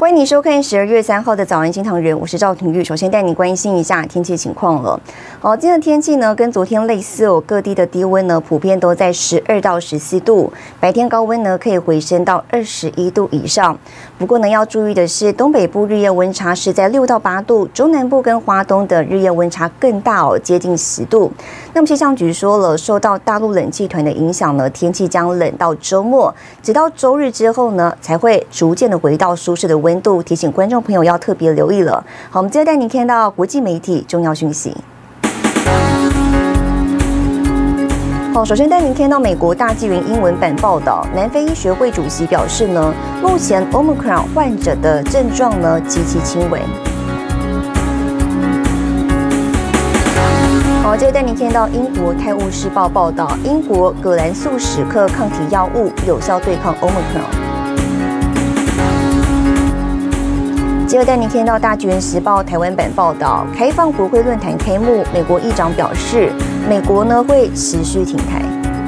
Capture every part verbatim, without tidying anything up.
欢迎你收看十二月三号的早安金堂人，我是赵廷玉。首先带你关心一下天气情况了。哦，今天的天气呢，跟昨天类似哦，各地的低温呢，普遍都在十二到十四度，白天高温呢可以回升到二十一度以上。不过呢，要注意的是，东北部日夜温差是在六到八度，中南部跟花东的日夜温差更大哦，接近十度。那么气象局说了，受到大陆冷气团的影响呢，天气将冷到周末，直到周日之后呢，才会逐渐的回到舒适的温度。提醒观众朋友要特别留意了。好，我们接着带您看到国际媒体重要讯息。好，首先带您看到美国大纪元英文版报道，南非医学会主席表示呢，目前 Omicron 患者的症状呢极其轻微。好，接着带您看到英国《泰晤士报》报道，英国葛兰素史克抗体药物有效对抗 Omicron。接着带您听到《大纪元时报》台湾版报道，开放国会论坛开幕，美国议长表示，美国呢会持续挺台。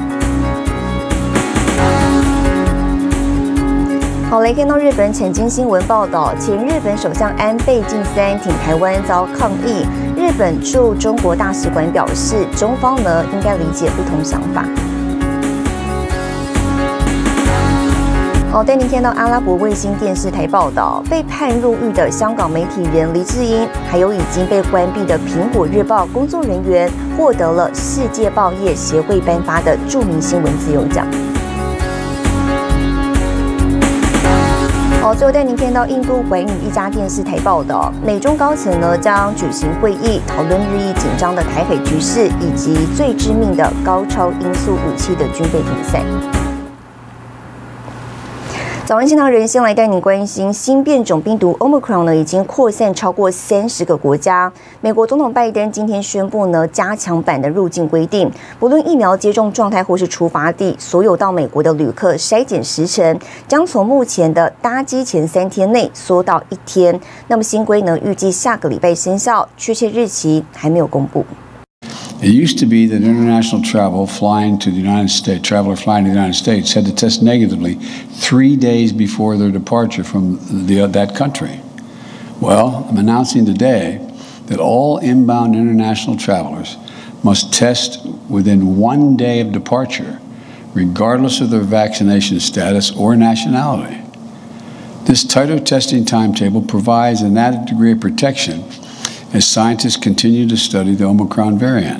好，来看到日本产经新闻报道，前日本首相安倍晋三挺台湾遭抗议，日本驻中国大使馆表示，中方呢应该理解不同想法。好，带您看到阿拉伯卫星电视台报道，被判入狱的香港媒体人黎智英，还有已经被关闭的苹果日报工作人员，获得了世界报业协会颁发的著名新闻自由奖。好，最后带您看到印度寰宇一家电视台报道，美中高层呢将举行会议，讨论日益紧张的台海局势，以及最致命的高超音速武器的军备竞赛。早安，新唐人先来带你关心新变种病毒 Omicron 呢，已经扩散超过三十个国家。美国总统拜登今天宣布呢，加强版的入境规定，不论疫苗接种状态或是出发地，所有到美国的旅客筛检时程将从目前的搭机前三天内缩到一天。那么新规呢，预计下个礼拜生效，确切日期还没有公布。 It used to be that international travel flying to the United States, traveler flying to the United States had to test negatively three days before their departure from the, that country. Well, I'm announcing today that all inbound international travelers must test within one day of departure, regardless of their vaccination status or nationality. This tighter testing timetable provides an added degree of protection as scientists continue to study the Omicron variant.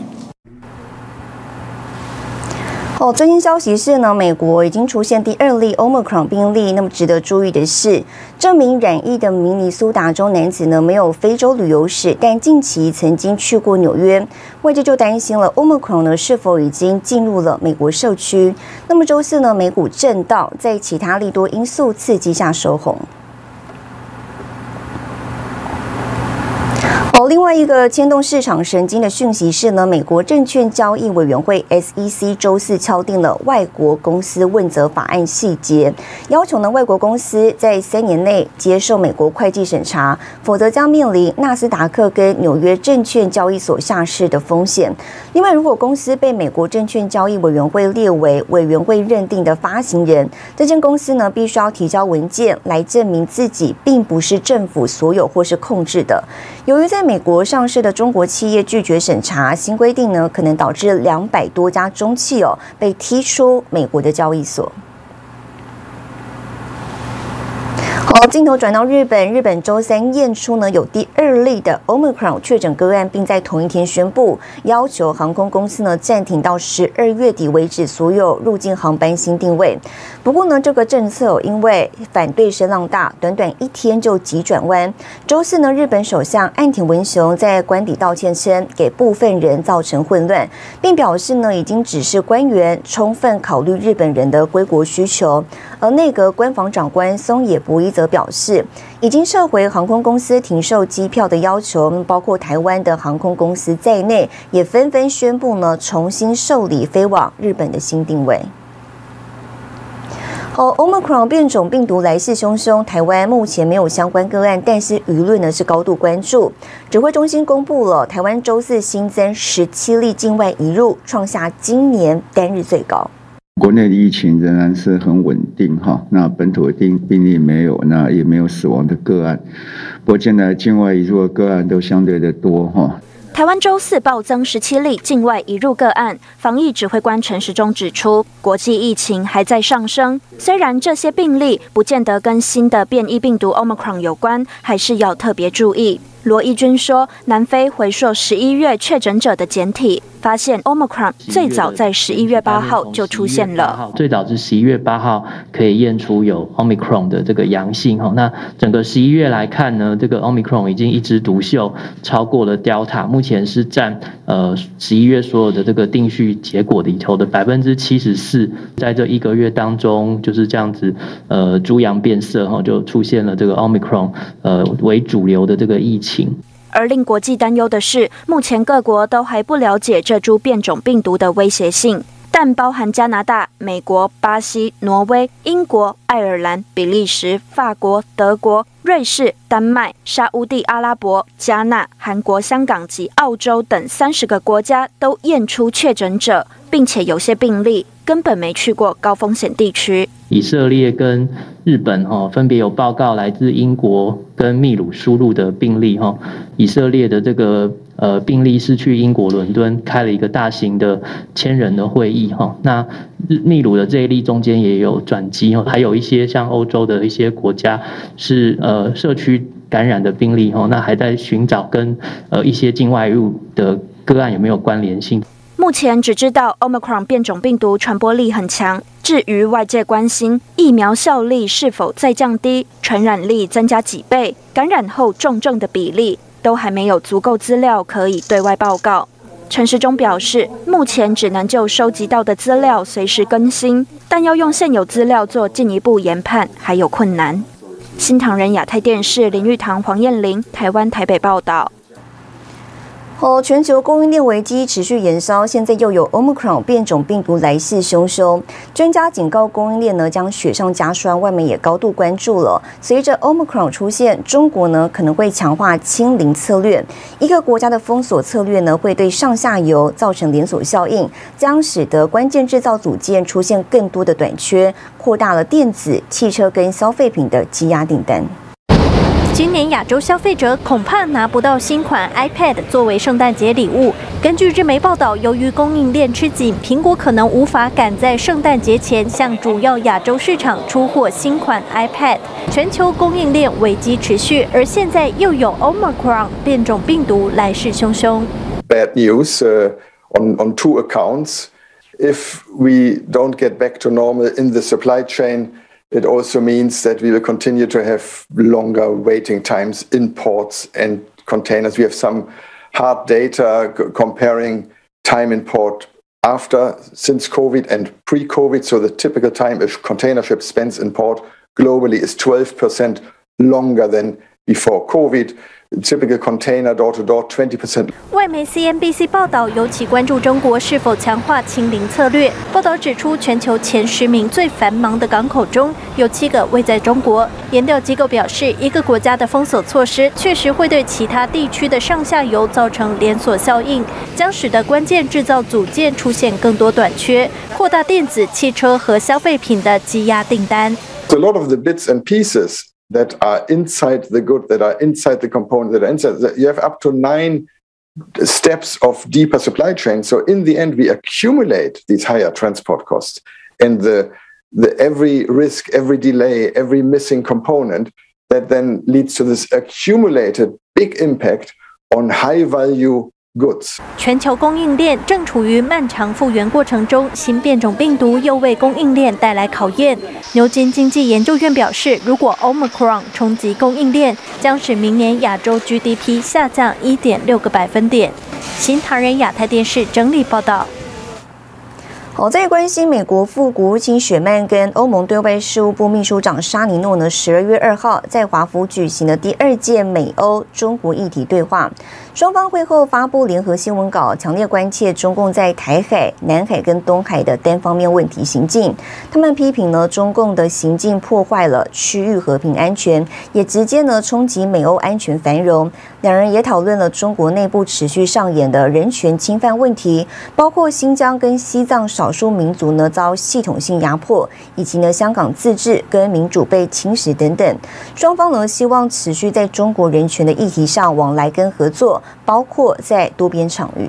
哦，最新消息是呢，美国已经出现第二例 Omicron 病例。那么值得注意的是，这名染疫的明尼苏达州男子呢，没有非洲旅游史，但近期曾经去过纽约。外界就担心了 Omicron 呢是否已经进入了美国社区。那么周四呢，美股震荡，在其他利多因素刺激下收红。好，另外一个牵动市场神经的讯息是呢，美国证券交易委员会 S E C 周四敲定了外国公司问责法案细节，要求呢外国公司在三年内接受美国会计审查，否则将面临纳斯达克跟纽约证券交易所下市的风险。另外，如果公司被美国证券交易委员会列为委员会认定的发行人，这间公司呢必须要提交文件来证明自己并不是政府所有或是控制的。由于在美国上市的中国企业拒绝审查，新规定呢，可能导致两百多家中企哦被踢出美国的交易所。好，镜头转到日本，日本周三验出呢有第二例的 Omicron 确诊个案，并在同一天宣布要求航空公司呢暂停到十二月底为止所有入境航班新定位。不过呢，这个政策因为反对声浪大，短短一天就急转弯。周四呢，日本首相岸田文雄在官邸道歉称，给部分人造成混乱，并表示呢已经指示官员充分考虑日本人的归国需求。而内阁官房长官松野博一则表示，已经撤回航空公司停售机票的要求，包括台湾的航空公司在内，也纷纷宣布呢重新受理飞往日本的新定位。好 ，Omicron 变种病毒来势汹汹，台湾目前没有相关个案，但是舆论呢是高度关注。指挥中心公布了台湾周四新增十七例境外移入，创下今年单日最高。 国内的疫情仍然是很稳定哈，那本土的病病例没有，那也没有死亡的个案。不过现在境外移入的个案都相对的多哈。 台湾周四暴增十七例境外移入个案，防疫指挥官陈时中指出，国际疫情还在上升，虽然这些病例不见得跟新的变异病毒 Omicron 有关，还是要特别注意。罗义军说，南非回溯十一月确诊者的检体，发现 Omicron 最早在十一月八号就出现了。 最早是十一月八号可以验出有 Omicron 的这个阳性哈。那整个十一月来看呢，这个 Omicron 已经一枝独秀，超过了 Delta， 目前是占呃十一月所有的这个定序结果里头的百分之七十四。在这一个月当中，就是这样子呃猪羊变色哈，就出现了这个 Omicron 呃为主流的这个疫情。 而令国际担忧的是，目前各国都还不了解这株变种病毒的威胁性，但包含加拿大、美国、巴西、挪威、英国、爱尔兰、比利时、法国、德国、瑞士、丹麦、沙烏地阿拉伯、加纳、韩国、香港及澳洲等三十个国家都验出确诊者，并且有些病例根本没去过高风险地区。 以色列跟日本哈分别有报告来自英国跟秘鲁输入的病例哈。以色列的这个呃病例是去英国伦敦开了一个大型的千人的会议哈。那秘鲁的这一例中间也有转机哈，还有一些像欧洲的一些国家是呃社区感染的病例哈，那还在寻找跟呃一些境外入的个案有没有关联性。 目前只知道 Omicron 变种病毒传播力很强，至于外界关心疫苗效力是否再降低、传染力增加几倍、感染后重症的比例，都还没有足够资料可以对外报告。陈时中表示，目前只能就收集到的资料随时更新，但要用现有资料做进一步研判还有困难。新唐人亚太电视林玉堂、黄燕玲，台湾台北报道。 哦，全球供应链危机持续延烧，现在又有 Omicron 变种病毒来势汹汹。专家警告供应链呢将雪上加霜，外媒也高度关注了。随着 Omicron 出现，中国呢可能会强化清零策略。一个国家的封锁策略呢会对上下游造成连锁效应，将使得关键制造组件出现更多的短缺，扩大了电子、汽车跟消费品的积压订单。 今年亚洲消费者恐怕拿不到新款 iPad 作为圣诞节礼物。根据日媒报道，由于供应链吃紧，苹果可能无法赶在圣诞节前向主要亚洲市场出货新款 iPad。全球供应链危机持续，而现在又有 Omicron 变种病毒来势汹汹。 Bad news uh, on on two accounts. If we don't get back to normal in the supply chain.It also means that we will continue to have longer waiting times in ports and containers. We have some hard data comparing time in port after, since COVID and pre-COVID. So the typical time a container ship spends in port globally is twelve percent longer than before COVID.Typical container door to door twenty percent。 外媒 C N B C 报道，尤其关注中国是否强化清零策略。报道指出，全球前十名最繁忙的港口中有七个位在中国。研调机构表示，一个国家的封锁措施确实会对其他地区的上下游造成连锁效应，将使得关键制造组件出现更多短缺，扩大电子、汽车和消费品的积压订单。 A lot of the bits and pieces.That are inside the good, that are inside the component, that are inside. You have up to nine steps of deeper supply chain. So in the end, we accumulate these higher transport costs, and the the every risk, every delay, every missing component that then leads to this accumulated big impact on high value.Goods. 全球供应链正处于漫长复原过程中，新变种病毒又为供应链带来考验。牛津经济研究院表示，如果 Omicron 冲击供应链，将使明年亚洲 G D P 下降 一点六个百分点。新唐人亚太电视整理报道。 好，在关心美国副国务卿雪曼跟欧盟对外事务部秘书长沙尼诺呢，十二月二号在华府举行了第二届美欧中国议题对话。双方会后发布联合新闻稿，强烈关切中共在台海、南海跟东海的单方面问题行径。他们批评呢，中共的行径破坏了区域和平安全，也直接呢冲击美欧安全繁荣。 两人也讨论了中国内部持续上演的人权侵犯问题，包括新疆跟西藏少数民族呢遭系统性压迫，以及呢香港自治跟民主被侵蚀等等。双方呢希望持续在中国人权的议题上往来跟合作，包括在多边场域。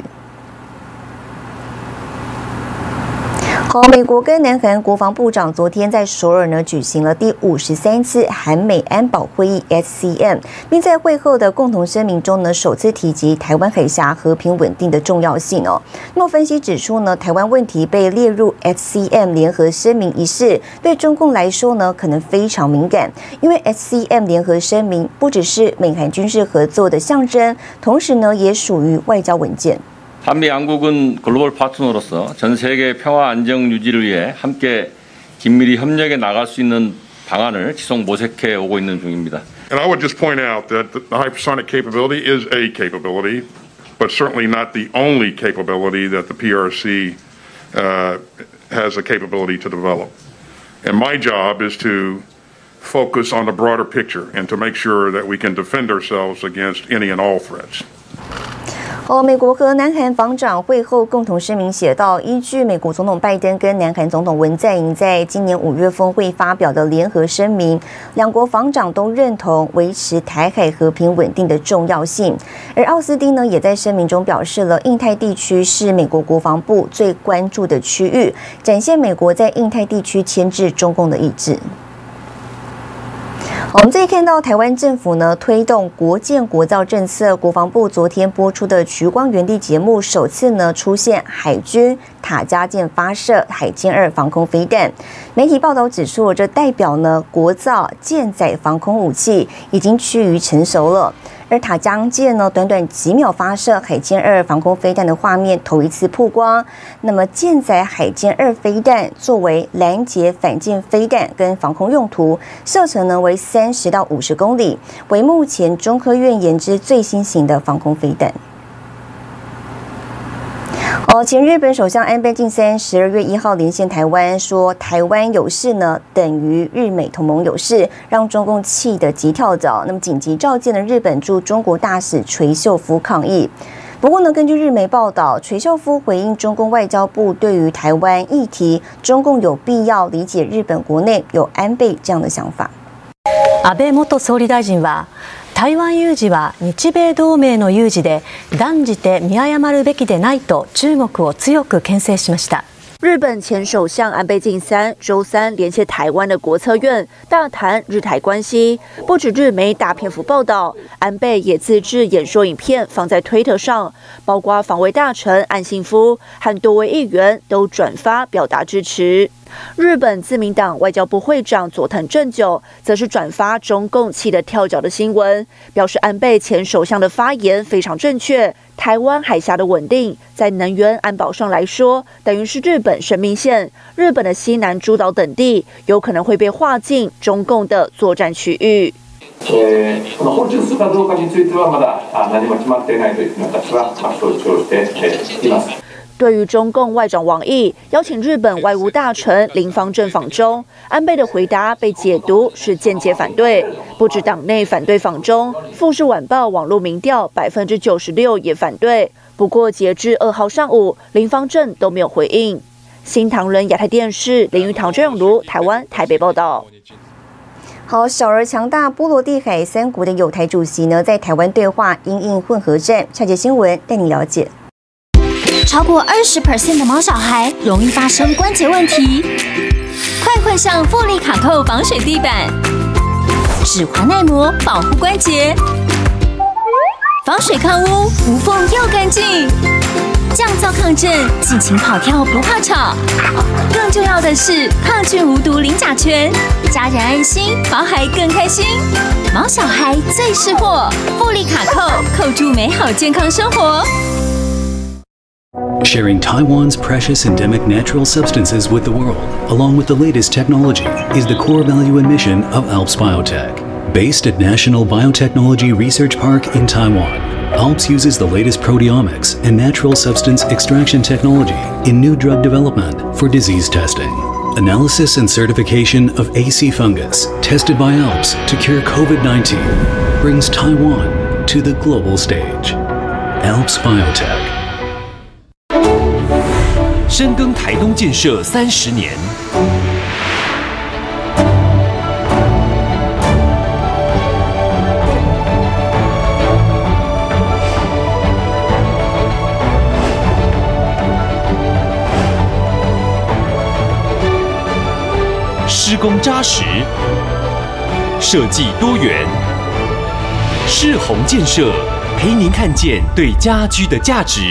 好，美国跟南韩国防部长昨天在首尔呢举行了第五十三次韩美安保会议 S C M， 并在会后的共同声明中呢首次提及台湾海峡和平稳定的重要性哦。那么分析指出呢，台湾问题被列入 S C M 联合声明一事，对中共来说呢可能非常敏感，因为 S C M 联合声明不只是美韩军事合作的象征，同时呢也属于外交文件。 한미 양국은 글로벌 파트너로서 전 세계 평화 안정 유지를 위해 함께 긴밀히 협력해 나갈 수 있는 방안을 지속 모색해 오고 있는 중입니다. And I would just point out that the hypersonic capability is a capability, but certainly not the only capability that the P R C uh, has a capability to develop. And my job is to focus on the broader picture and to make sure that we can defend ourselves against any and all threats. 哦，美国和南韩防长会后共同声明写道，依据美国总统拜登跟南韩总统文在寅在今年五月峰会发表的联合声明，两国防长都认同维持台海和平稳定的重要性。而奥斯汀呢，也在声明中表示了，印太地区是美国国防部最关注的区域，展现美国在印太地区牵制中共的意志。 我们这里看到台湾政府呢推动国建国造政策，国防部昨天播出的《莒光园地》节目，首次呢出现海军塔加舰发射海监二防空飞弹。媒体报道指出，这代表呢国造舰载防空武器已经趋于成熟了。 而塔江舰呢，短短几秒发射海监二防空飞弹的画面头一次曝光。那么舰载海监二飞弹作为拦截反舰飞弹跟防空用途，射程呢为三十到五十公里，为目前中科院研制最新型的防空飞弹。 哦，前日本首相安倍晋三十二月一号连线台湾，说台湾有事呢等于日美同盟有事，让中共气得急跳脚。那么紧急召见了日本驻中国大使垂秀夫抗议。不过呢，根据日媒报道，垂秀夫回应中共外交部对于台湾议题，中共有必要理解日本国内有安倍这样的想法。 安倍元総理大臣は。 台湾有事は日米同盟の有事で断じて見誤るべきでないと中国を強く牽制しました。 日本前首相安倍晋三周三连线台湾的国策院，大谈日台关系。不止日媒大篇幅报道，安倍也自制演说影片放在推特上，包括防卫大臣岸信夫和多位议员都转发表达支持。 日本自民党外交部会长佐藤正久则是转发中共气得跳脚的新闻，表示安倍前首相的发言非常正确。台湾海峡的稳定，在能源安保上来说，等于是日本生命线。日本的西南诸岛等地有可能会被划进中共的作战区域。 えー、この放出するかどうかについてはまだ何も決まっていないというふうに私は承知をしています。 对于中共外长王毅邀请日本外务大臣林芳正访中，安倍的回答被解读是间接反对。不止党内反对访中，富士晚报网络民调百分之九十六也反对。不过截至二号上午，林芳正都没有回应。新唐人亚太电视林玉堂、郑永如台湾台北报道。 好，小而强大波罗的海三国的友台主席呢，在台湾对话因应混合战。下节新闻带你了解。 超过 百分之二十 的毛小孩容易发生关节问题，快换上富丽卡扣防水地板，指环耐磨保护关节，防水抗污无缝又干净，降噪抗震，尽情跑跳不怕吵。更重要的是抗菌无毒零甲醛，家人安心，毛孩更开心。毛小孩最识货，富丽卡扣扣住美好健康生活。 Sharing Taiwan's precious endemic natural substances with the world, along with the latest technology, is the core value and mission of Alps Biotech. Based at National Biotechnology Research Park in Taiwan, Alps uses the latest proteomics and natural substance extraction technology in new drug development for disease testing. Analysis and certification of A C fungus, tested by Alps to cure COVID nineteen, brings Taiwan to the global stage. Alps Biotech. 深耕台东建设三十年。施工扎实，设计多元，世宏建设陪您看见对家居的价值。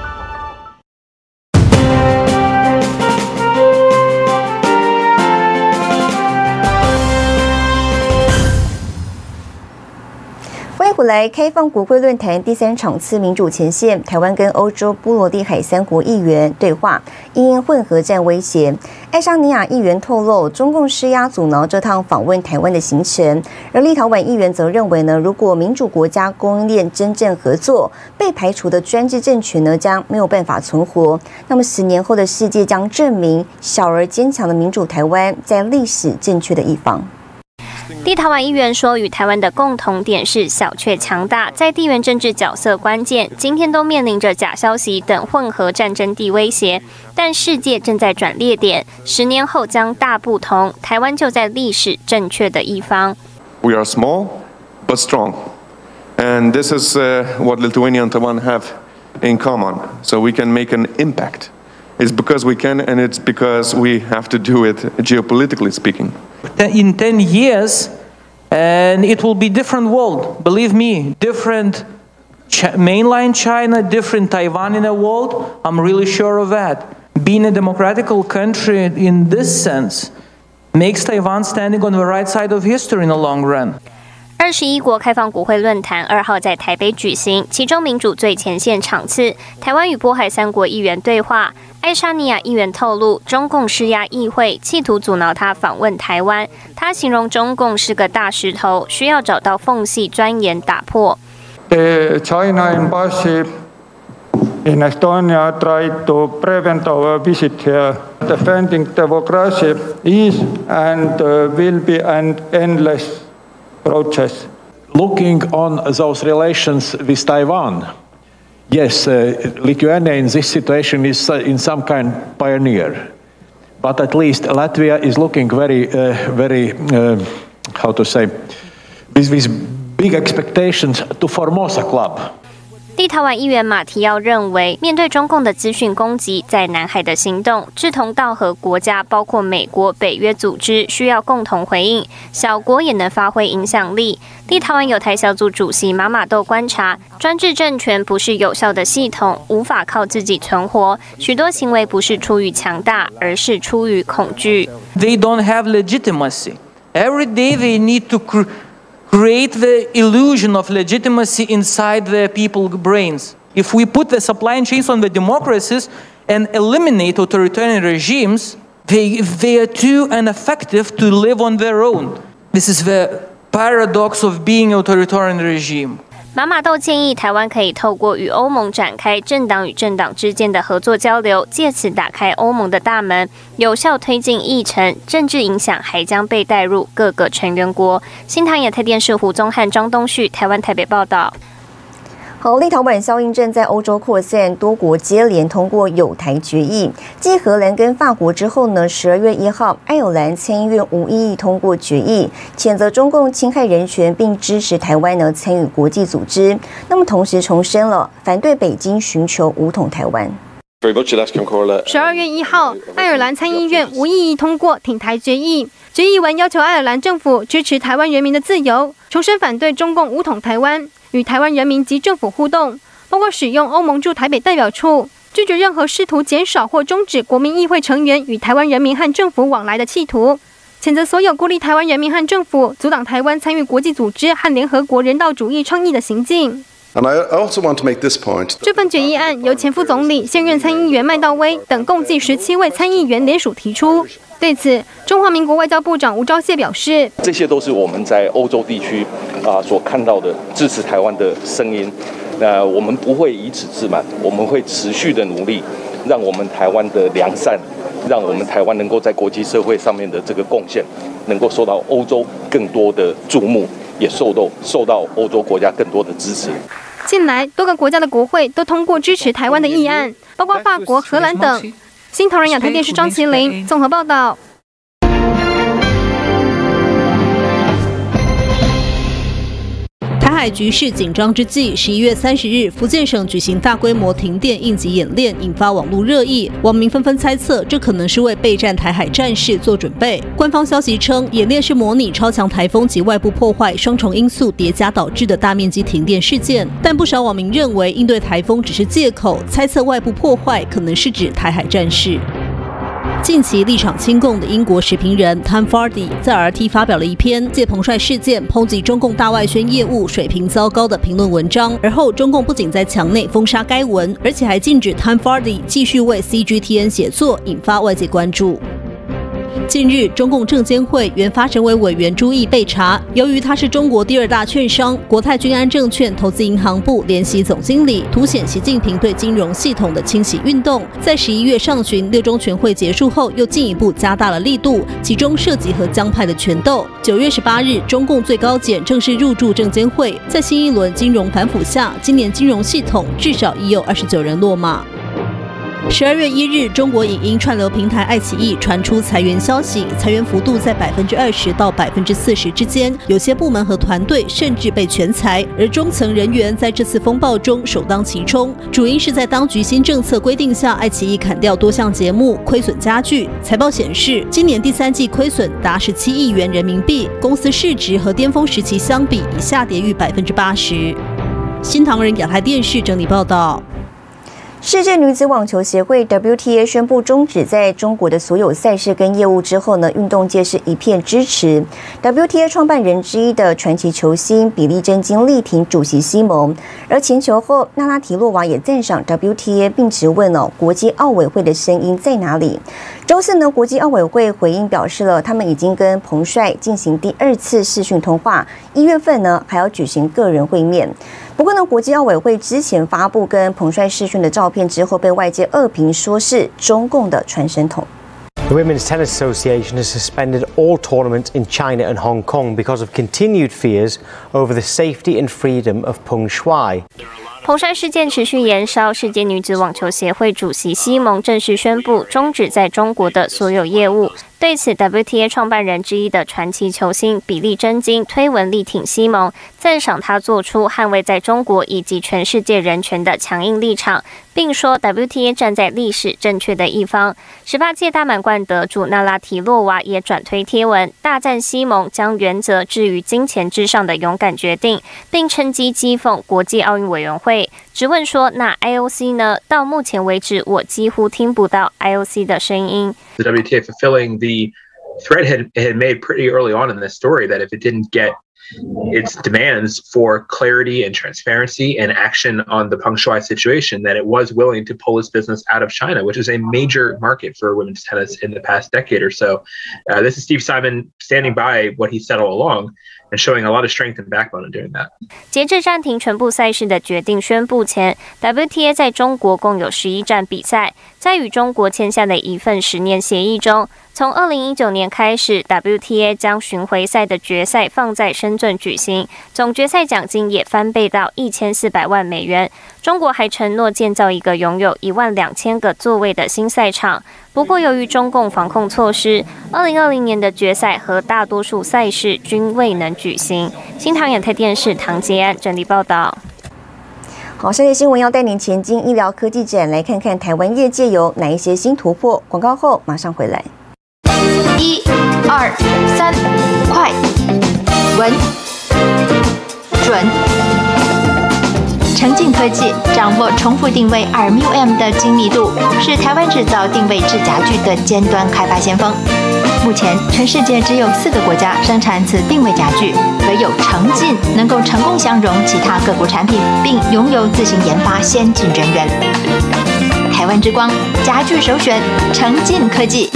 回来，开放国会论坛第三场次民主前线，台湾跟欧洲波罗的海三国议员对话，因混合战威胁。爱沙尼亚议员透露，中共施压阻挠这趟访问台湾的行程，而立陶宛议员则认为呢，如果民主国家供应链真正合作，被排除的专制政权呢将没有办法存活。那么十年后的世界将证明，小而坚强的民主台湾在历史正确的一方。 立陶宛议员说，与台湾的共同点是小却强大，在地缘政治角色关键，今天都面临着假消息等混合战争地威胁，但世界正在转捩点，十年后将大不同，台湾就在历史正确的一方。 We are small but strong, and this is uh, what Lithuania and Taiwan have in common. So we can make an impact. It's because we can, and it's because we have to do it geopolitically speaking. In ten years, and it will be different world. Believe me, different Ch- mainland China, different Taiwan in the world. I'm really sure of that. Being a democratic country in this sense makes Taiwan standing on the right side of history in the long run. 二十一国开放国会论坛二号在台北举行，其中民主最前线场次，台湾与波海三国议员对话。爱沙尼亚议员透露，中共施压议会，企图阻挠他访问台湾。他形容中共是个大石头，需要找到缝隙钻研打破。 The China embassy in Estonia tried to prevent our visit here. Defending democracy is and will be an endless process. Looking on those relations with Taiwan, yes, uh, Lithuania in this situation is uh, in some kind pioneer, but at least Latvia is looking very, uh, very, uh, how to say, with, with big expectations to Formosa Club. 立陶宛议员马提奥认为，面对中共的资讯攻击，在南海的行动，志同道合国家包括美国、北约组织需要共同回应，小国也能发挥影响力。立陶宛友台小组主席马马豆观察，专制政权不是有效的系统，无法靠自己存活，许多行为不是出于强大，而是出于恐惧。 They don't have legitimacy. Every day they need to create the illusion of legitimacy inside the people's brains. If we put the supply chains on the democracies and eliminate authoritarian regimes, they, they are too ineffective to live on their own. This is the paradox of being an authoritarian regime. 马马豆建议台湾可以透过与欧盟展开政党与政党之间的合作交流，借此打开欧盟的大门，有效推进议程。政治影响还将被带入各个成员国。新唐亚太电视胡宗汉、张东旭，台湾台北报道。 好，立陶宛效应正在欧洲扩散，多国接连通过友台决议。继荷兰跟法国之后呢，十二月一号，爱尔兰参议院无异议通过决议，谴责中共侵害人权，并支持台湾呢参与国际组织。那么同时重申了反对北京寻求武统台湾。 十二月一号，爱尔兰参议院无异议通过挺台决议。决议文要求爱尔兰政府支持台湾人民的自由，重申反对中共武统台湾，与台湾人民及政府互动，包括使用欧盟驻台北代表处，拒绝任何试图减少或终止国民议会成员与台湾人民和政府往来的企图，谴责所有孤立台湾人民和政府、阻挡台湾参与国际组织和联合国人道主义倡议的行径。 And I also want to make this point. 这份决议案由前副总理、现任参议员麦道威等共计十七位参议员联署提出。对此，中华民国外交部长吴钊燮表示：“ 这些都是我们在欧洲地区啊所看到的支持台湾的声音。那我们不会以此自满，我们会持续的努力，让我们台湾的良善，让我们台湾能够在国际社会上面的这个贡献，能够受到欧洲更多的注目。 也受到受到欧洲国家更多的支持。 近来，多个国家的国会都通过支持台湾的议案，包括法国、荷兰等。新唐人亚太电视张麒麟综合报道。 台海局势紧张之际，十一月三十日，福建省举行大规模停电应急演练，引发网络热议。网民纷纷猜测，这可能是为备战台海战事做准备。官方消息称，演练是模拟超强台风及外部破坏双重因素叠加导致的大面积停电事件。但不少网民认为，应对台风只是借口，猜测外部破坏可能是指台海战事。近期立场亲共的英国时评人 Tom Fardy 在 R T 发表了一篇借彭帅事件抨击中共大外宣业务水平糟糕的评论文章，而后中共不仅在墙内封杀该文，而且还禁止 Tom Fardy 继续为 C G T N 写作，引发外界关注。近日，中共证监会原发审委委员朱毅被查，由于他是中国第二大券商国泰君安证券投资银行部联席总经理，凸显习近平对金融系统的清洗运动。在十一月上旬六中全会结束后，又进一步加大了力度，其中涉及和江派的权斗。九月十八日，中共最高检正式入驻证监会，在新一轮金融反腐下，今年金融系统至少已有二十九人落马。十二月一日，中国影音串流平台爱奇艺传出裁员消息，裁员幅度在百分之二十到百分之四十之间，有些部门和团队甚至被全裁。而中层人员在这次风暴中首当其冲，主因是在当局新政策规定下，爱奇艺砍掉多项节目，亏损加剧。财报显示，今年第三季亏损达十七亿元人民币，公司市值和巅峰时期相比已下跌逾百分之八十。新唐人亚太电视整理报道。 世界女子网球协会 W T A 宣布终止在中国的所有赛事跟业务之后呢，运动界是一片支持。W T A 创办人之一的传奇球星比利真金力挺主席西蒙，而前球后娜拉提洛娃也赞赏 W T A， 并质问哦国际奥委会的声音在哪里。周四呢，国际奥委会回应表示了，他们已经跟彭帅进行第二次视讯通话，一月份呢还要举行个人会面。不过呢，国际奥委会之前发布跟彭帅视讯的照片之后，被外界恶评说是中共的传声筒。 The Women's Tennis Association has suspended all tournaments in China and Hong Kong because of continued fears over the safety and freedom of Peng Shuai. 彭帅事件持续延烧，世界女子网球协会主席西蒙正式宣布终止在中国的所有业务。对此 ，W T A 创办人之一的传奇球星比利真金推文力挺西蒙，赞赏他做出捍卫在中国以及全世界人权的强硬立场，并说 W T A 站在历史正确的一方。十八届大满贯得主娜拉提洛娃也转推贴文，大赞西蒙将原则置于金钱之上的勇敢决定，并趁机讥讽国际奥运委员会，质问说：“那 I O C 呢？到目前为止，我几乎听不到 I O C 的声音。” The W T A fulfilling the threat had, had made pretty early on in this story that if it didn't get its demands for clarity and transparency and action on the Peng Shuai situation, that it was willing to pull its business out of China, which is a major market for women's tennis in the past decade or so. Uh, this is Steve Simon standing by what he said all along and showing a lot of strength and backbone in doing that. 截至暂停全部赛事的决定宣布前 ，W T A 在中国共有十一站比赛。在与中国签下的一份十年协议中，从二零一九年开始 ，W T A 将巡回赛的决赛放在深圳举行，总决赛奖金也翻倍到一千四百万美元。中国还承诺建造一个拥有一万两千个座位的新赛场。不过，由于中共防控措施，二零二零年的决赛和大多数赛事均未能举行。新唐亚太电视唐杰安整理报道。 好，商业新闻要带您前进医疗科技展，来看看台湾业界有哪一些新突破。广告后马上回来。 一、二、三，快、稳、准。诚进科技掌握重复定位 二 M U M 的精密度，是台湾制造定位制家具的尖端开发先锋。目前，全世界只有四个国家生产此定位家具，唯有诚进能够成功相容其他各国产品，并拥有自行研发先进人员。台湾之光，家具首选诚进科技。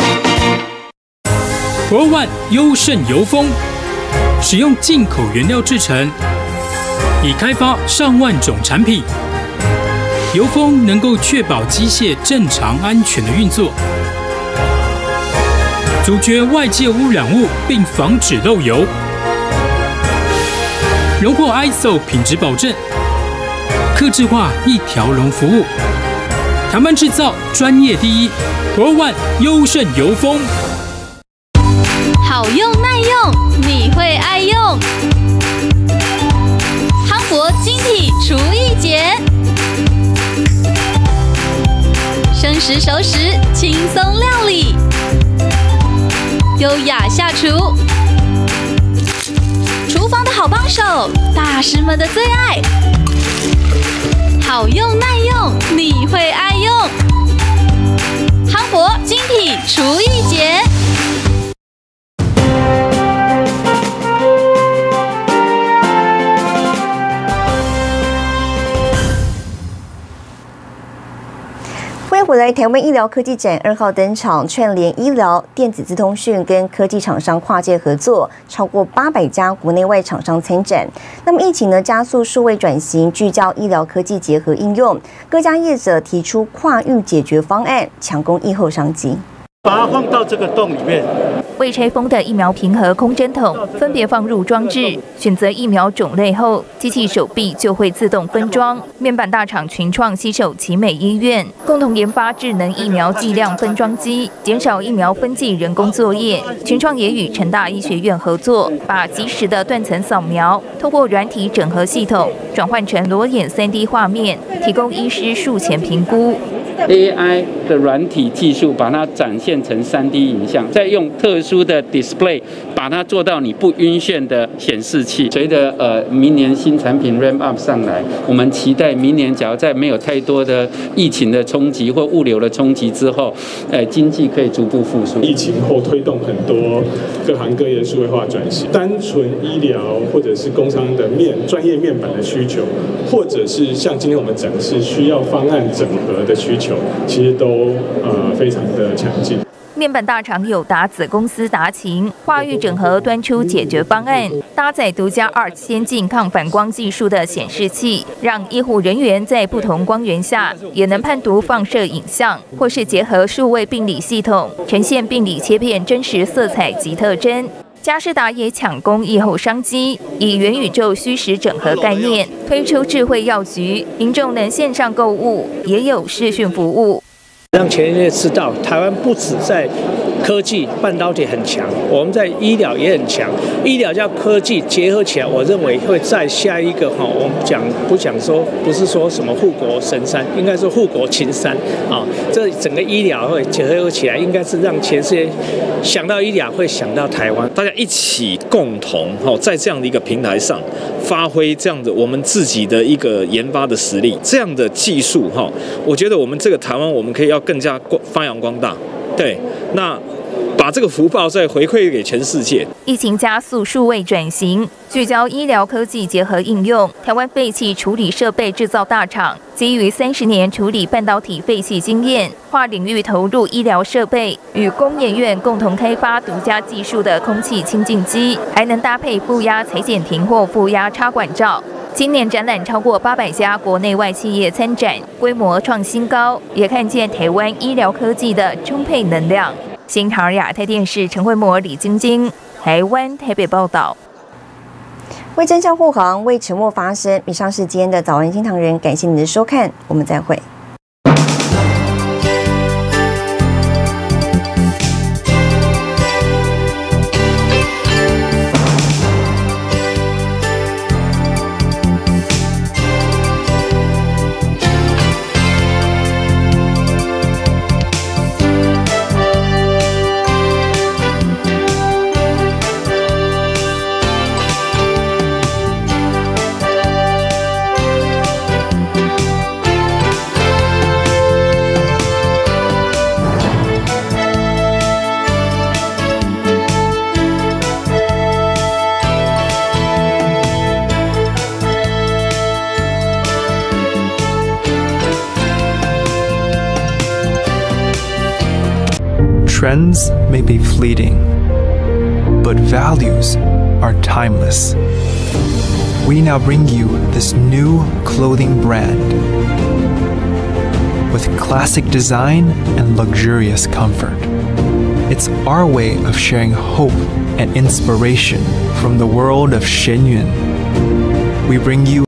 Pro One 优胜油封，使用进口原料制成。已开发上万种产品，油封能够确保机械正常安全的运作，阻绝外界污染物，并防止漏油。 荣获 I S O 品质保证，客制化一条龙服务。台湾制造专业第一 ，Pro One 优胜油封。 好用耐用，你会爱用。夯博晶体厨艺节，生食熟食轻松料理，优雅下厨，厨房的好帮手，大师们的最爱。好用耐用，你会爱用。夯博晶体厨艺节。 欢迎回来，台湾医疗科技展二号登场，串联医疗、电子资通讯跟科技厂商跨界合作，超过八百家国内外厂商参展。那么疫情呢，加速数位转型，聚焦医疗科技结合应用，各家业者提出跨域解决方案，抢攻疫后商机。 把它放到这个洞里面。 未拆封的疫苗瓶和空针筒分别放入装置，选择疫苗种类后，机器手臂就会自动分装。面板大厂群创携手奇美医院，共同研发智能疫苗剂量分装机，减少疫苗分剂人工作业。群创也与成大医学院合作，把即时的断层扫描通过软体整合系统转换成裸眼 三 D 画面，提供医师术前评估。 A I 的软体技术把它展现成 三 D 影像，再用特殊的 display 把它做到你不晕眩的显示器。随着呃明年新产品 ramp up 上来，我们期待明年假如在没有太多的疫情的冲击或物流的冲击之后，呃经济可以逐步复苏。 疫情后推动很多各行各业数位化转型，单纯医疗或者是工商的面专业面板的需求，或者是像今天我们展示需要方案整合的需求。其实都呃非常的强劲。 面板大厂友达子公司达勤跨域整合端出解决方案，搭载独家 A R C 先进抗反光技术的显示器，让医护人员在不同光源下也能判读放射影像，或是结合数位病理系统，呈现病理切片真实色彩及特征。佳士达也抢攻疫后商机，以元宇宙虚实整合概念推出智慧药局，民众能线上购物，也有视讯服务。 让全世界知道，台湾不止在科技半导体很强，我们在医疗也很强。医疗加科技结合起来，我认为会在下一个哈，我们讲不讲说不是说什么护国神山，应该说护国群山啊。这整个医疗会结合起来，应该是让全世界想到医疗会想到台湾， 大家一起共同哈，在这样的一个平台上发挥这样的我们自己的一个研发的实力，这样的技术哈，我觉得我们这个台湾我们可以要更加发扬光大。对，那把这个福报再回馈给全世界。 疫情加速数位转型，聚焦医疗科技结合应用。台湾废弃处理设备制造大厂基于三十年处理半导体废弃经验，跨领域投入医疗设备，与工研院共同开发独家技术的空气清净机，还能搭配负压裁剪亭或负压插管罩。今年展览超过八百家国内外企业参展，规模创新高，也看见台湾医疗科技的充沛能量。新唐亚太电视陈慧模、李晶晶，台湾台北报道。 为真相护航，为沉默发声。以上是今天的早安新唐人，感谢您的收看，我们再会。 Trends may be fleeting, but values are timeless. We now bring you this new clothing brand with classic design and luxurious comfort. It's our way of sharing hope and inspiration from the world of Shenyun. we bring you